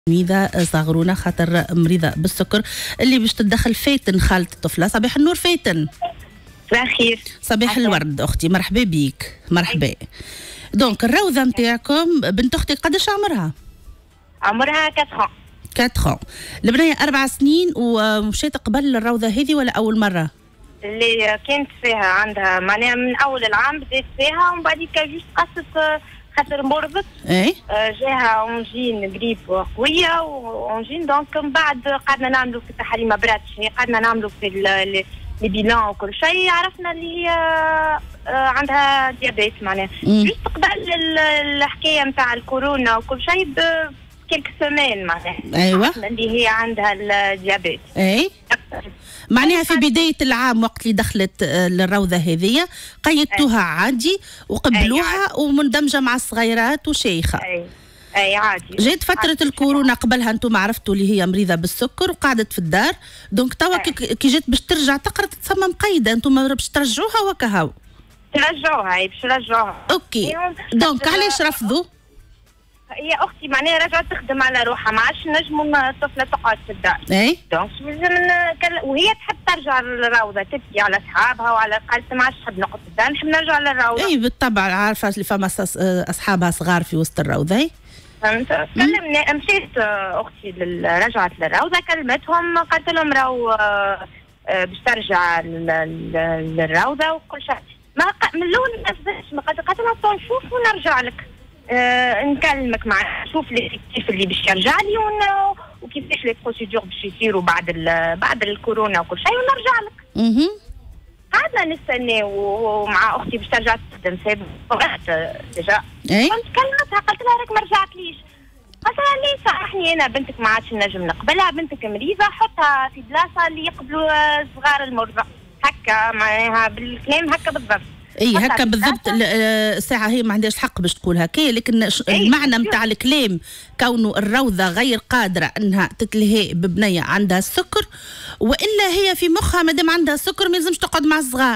تلميذة صغرونة خاطر مريضة بالسكر اللي باش تدخل فاتن خالة الطفلة. صباح النور فاتن. صباح الخير. صباح الورد أختي، مرحبا بيك. مرحبا. دونك الروضة نتاعكم بنت أختك قداش عمرها؟ عمرها 4 ans. البنية 4 سنين ومشيت قبل الروضة هذه ولا أول مرة؟ اللي كانت فيها عندها معناها من أول العام بدات فيها ومن بعد جوست قصت خاطر مرضت. اي جاها اونجين قريب قويه واونجين دونك من بعد قعدنا نعملوا في التحاليل ما براتش، قعدنا نعملوا في لي بيلان وكل شيء، عرفنا اللي عندها ديابيت معناها. جوست قبل الحكايه نتاع الكورونا وكل شيء بكلك سيمين معناها. ايوه اللي هي عندها الديابيت. اي معناها في بداية العام وقت اللي دخلت للروضة هذه قيدتوها عادي وقبلوها ومندمجة مع الصغيرات وشيخة. اي عادي. جات فترة الكورونا قبلها انتم عرفتوا اللي هي مريضة بالسكر وقعدت في الدار، دونك توا كي جات باش ترجع تقرا تتسمى مقيدة، انتم باش ترجعوها وكهو. ترجعوها باش نرجعوها. اوكي دونك علاش رفضوا؟ هي اختي معناها رجعت تخدم على روحها، ما عادش نجموا الطفله تقعد في الدار. اي دونك وهي تحب ترجع للروضه، تبكي على اصحابها وعلى قالت ما عادش نحب نقعد في الدار، نحب نرجع للروضه. اي بالطبع، عارفه اللي فما اصحابها صغار في وسط الروضه. فهمت. كلمنا مشيت اختي رجعت للروضه، كلمتهم قالت لهم راهو باش ترجع للروضه وكل شيء. من الاول ما نفذتش، قالت لها نشوف ونرجع لك. نكلمك مع نشوف كيف اللي باش يرجع لي وكيفاش لي بروسيدور باش يصيروا بعد الكورونا وكل شيء ونرجع لك. قعدنا نستنى ومع اختي باش ترجع تخدم سابقت ديجا. كنت كلمتها قلت لها راك ما رجعتليش. قالت لها ليه صححني انا بنتك ما عادش نجم نقبلها، بنتك مريضه حطها في بلاصه اللي يقبلوا صغار المرضى. هكا معناها بالكلام هكا بالضبط. اي هكا بالضبط. الساعه هي ما عندهاش حق باش تقول هكا، لكن المعنى نتاع الكلام كونه الروضه غير قادره انها تتلهي ببنيه عندها السكر، والا هي في مخها مادام عندها السكر ما لازمش تقعد مع الصغار.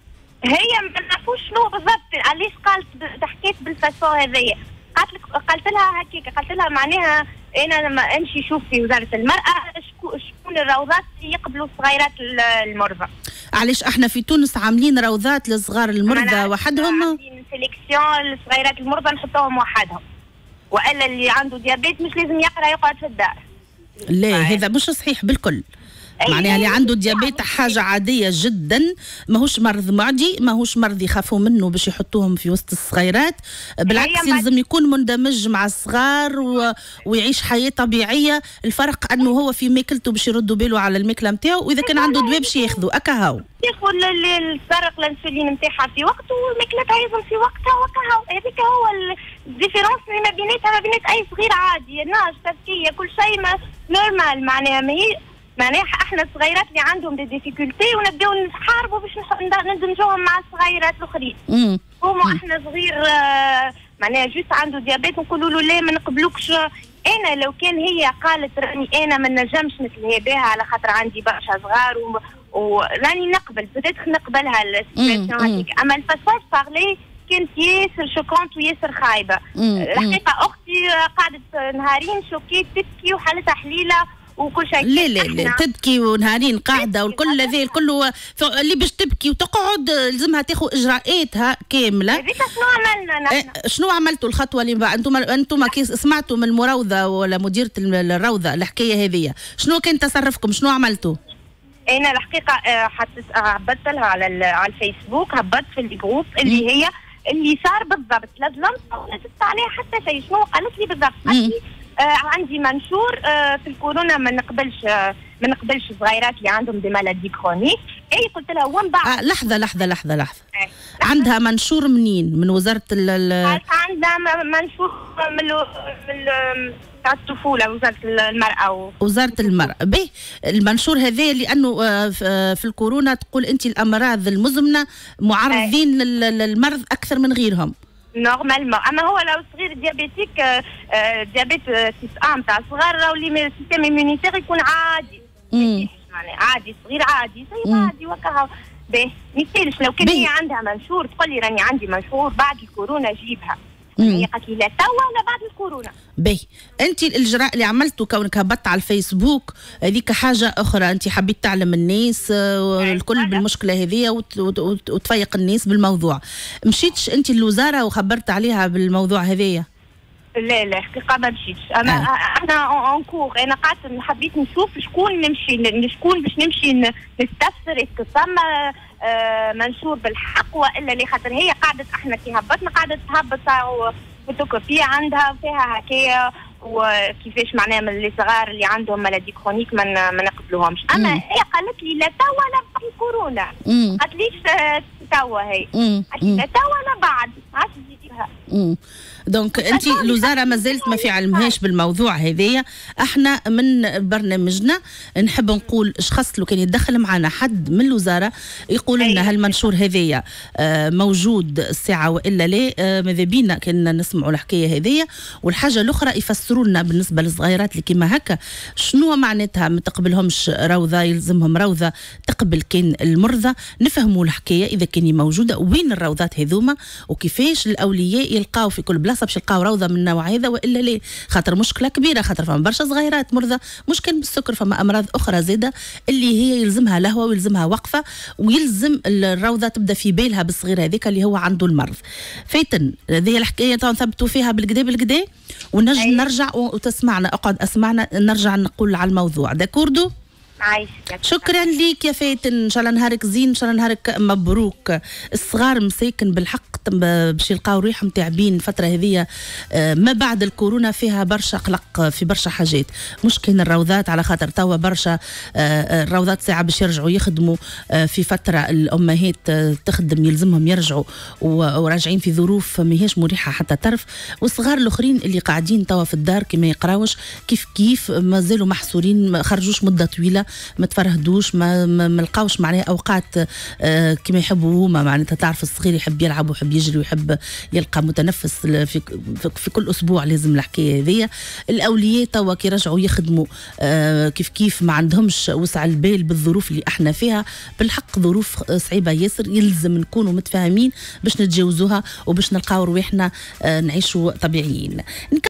هي ما نعرفوش شنو بالضبط علاش قالت حكيت بالفاسون هذيا. قالت لها هكاك، قالت لها معناها انا لما امشي شوف في وزاره المراه شكون الروضات اللي يقبلوا الصغيرات المرضى. علاش احنا في تونس عاملين روضات للصغار المرضى وحدهم؟ عاملين سيليكسيون للصغيرات المرضى نحطوهم وحدهم، والا اللي عنده ديابيت مش لازم يقعد في الدار. لا هذا مش صحيح بالكل. معناها اللي عنده ديابيت حاجة عادية جدا، ماهوش مرض معدي، ماهوش مرض يخافوا منه باش يحطوهم في وسط الصغيرات، بالعكس لازم يكون مندمج مع الصغار ويعيش حياة طبيعية. الفرق انه هو في ماكلته باش يردوا باله على الماكلة نتاعو، واذا كان عنده دواء باش ياخذوا اكاهو. ياخذ الفرق الانسولين نتاعها في وقته وماكلتها ايضا في وقتها وكاهو. هذيك هو الديفيرونس اللي ما بيناتها ما بينات اي صغير عادي، ناش تفكية كل شيء نورمال. معناها ما هي معناها احنا الصغيرات اللي عندهم دي ديفيكولتي ونبداو نحاربوا باش ندمجوهم مع الصغيرات الاخرين. هما احنا صغير معناها جوست عنده ديابيت نقولوا له لا ما نقبلوكش. انا لو كان هي قالت راني انا ما نجمش نتلهي بها على خاطر عندي برشا صغار وراني نقبل بدات نقبلها السيتواسيون هذيك، اما الفاسون بارلي كانت ياسر شوكونت وياسر خايبه. الحقيقه اختي قعدت نهارين شوكيت تبكي وحالتها حليله وكل شيء. لا تبكي ونهارين قاعده والكل هذا كله اللي باش تبكي وتقعد لازمها تاخذ اجراءاتها كامله. هذيك شنو عملنا نحن؟ شنو عملتوا الخطوه اللي انتم كي سمعتوا من المراوضه ولا مديره الروضه الحكايه هذه، شنو كان تصرفكم؟ شنو عملتوا؟ انا الحقيقه هبطت لها على الفيسبوك، هبطت في الجروب اللي صار بالضبط، لا ظلمت ولا زدت عليها حتى شيء. شنو قالت لي بالضبط؟ عندي منشور في الكورونا ما نقبلش صغيرات اللي عندهم دي مالادي كرونيك. اي قلت لها ومن بعد لحظه عندها منشور منين؟ من وزاره قالت عندها منشور من تاع الطفوله، وزاره المراه. به المنشور هذا لانه في الكورونا تقول انت الامراض المزمنه معرضين للمرض اكثر من غيرهم نورمالمون. اما هو لو صغير ديابيتيك ديابيت تيب 1 تاع الصغار راهو لي السيستم ايمونيتير يكون عادي. يعني عادي صغير عادي زي عادي وكا. باهي ما يصيرش لو كان هي عندها منشور تقول لي راني عندي منشور بعد الكورونا جيبها. هي قالت لي لا توا ولا بعد الكورونا. باهي، انت الاجراء اللي عملته كونك هبطت على الفيسبوك هذيك حاجه اخرى، انت حبيت تعلم الناس الكل بالمشكله هذه وتفيق الناس بالموضوع. مشيتش انت للوزاره وخبرت عليها بالموضوع هذايا؟ لا لا حقيقة ما مشيتش. احنا اون كور، انا قعدت حبيت نشوف شكون نمشي، شكون باش نمشي نستفسر اسكو ثم منشور بالحق والا اللي خاطر هي قعدت احنا كي هبطنا قعدت تهبط فوتوكوبية عندها فيها هكايا وكيفاش معناها من اللي صغار اللي عندهم مالادي كرونيك ما نقبلوهمش. اما هي قالت لي لا توا ولا بعد الكورونا، قالت ليش توا هي قالت لي لا توا ولا بعد عادش تجيبها. دونك انت الوزاره ما زالت ما في علمهاش بالموضوع هذايا. احنا من برنامجنا نحب نقول اشخاص لو كان يتدخل معنا حد من الوزاره يقول لنا هل المنشور هذايا موجود الساعه والا لا، ماذا بينا كنا نسمعوا الحكايه هذايا. والحاجه الاخرى يفسروا لنا بالنسبه للصغيرات اللي كيما هكا شنو معناتها ما تقبلهمش روضه، يلزمهم روضه تقبل كان المرضى، نفهموا الحكايه اذا كان موجوده وين الروضات هذوما وكيفاش الاولياء يلقاو في كل بلاصه باش يلقاو روضه من النوع هذا والا لا. خاطر مشكله كبيره، خاطر فما برشا صغيرات مرضى مش كان بالسكر، فما امراض اخرى زاده اللي هي يلزمها لهوه ويلزمها وقفه ويلزم الروضه تبدا في بالها بالصغير هذاك اللي هو عنده المرض. فايتن هذه الحكايه نثبتوا فيها بالكدا بالكدا ونجم نرجع وتسمعنا، اقعد اسمعنا نرجع نقول على الموضوع. داكوردو؟ شكرا ليك يا فاتن، ان شاء الله نهارك زين، ان شاء الله نهارك مبروك. الصغار مساكن بالحق باش يلقاو ريحهم تعبين الفتره هذه ما بعد الكورونا فيها برشا قلق في برشا حاجات، مش كاين الروضات على خاطر توا برشا الروضات ساعه باش يرجعوا يخدموا في فتره الامهات تخدم يلزمهم يرجعوا وراجعين في ظروف ماهيش مريحه حتى طرف. والصغار الاخرين اللي قاعدين توا في الدار كي ما يقراوش كيف مازالوا محصورين، ما خرجوش مده طويله، ما تفرهدوش، ما لقاوش معناها اوقات كما يحبوا هما. معناتها تعرف الصغير يحب يلعب ويحب يجري ويحب يلقى متنفس في كل اسبوع، لازم الحكايه هذيا. الاولياء توا كي رجعوا يخدموا كيف ما عندهمش وسع البال بالظروف اللي احنا فيها، بالحق ظروف صعيبه ياسر، يلزم نكونوا متفاهمين باش نتجاوزوها وباش نلقاو رواحنا نعيشوا طبيعيين.